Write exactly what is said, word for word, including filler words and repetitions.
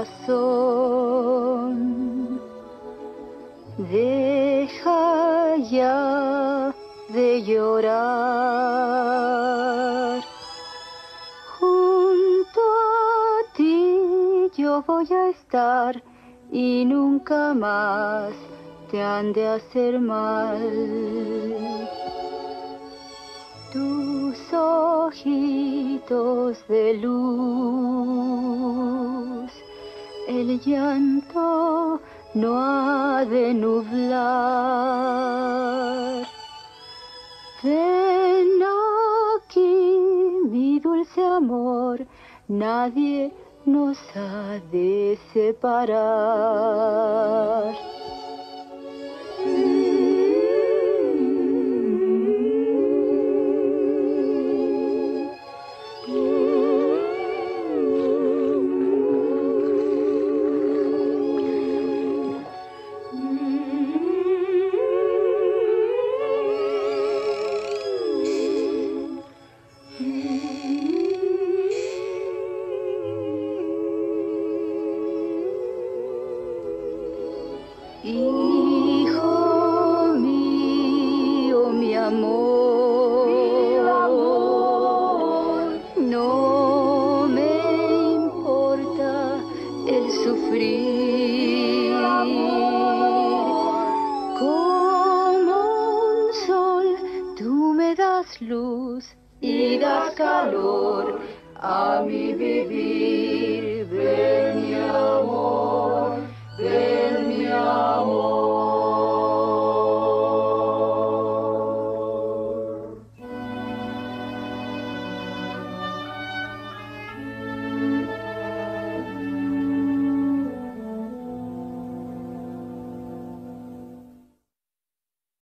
corazón. Deja ya de llorar. Junto a ti yo voy a estar y nunca más te han de hacer mal. Tus ojitos de luz, el llanto no ha de nublar. Ven aquí, mi dulce amor, nadie nos ha de separar. Hijo mío, mi amor, mi amor, no me importa el sufrir. Como un sol, tú me das luz y das calor a mi vivir. Ven, mi amor, ven, mi amor.